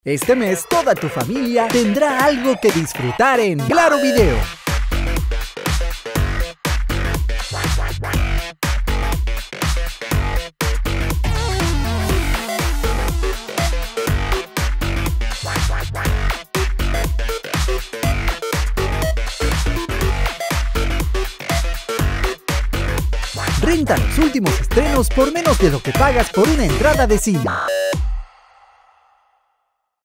Este mes toda tu familia tendrá algo que disfrutar en Claro Video. Renta los últimos estrenos por menos de lo que pagas por una entrada de cine.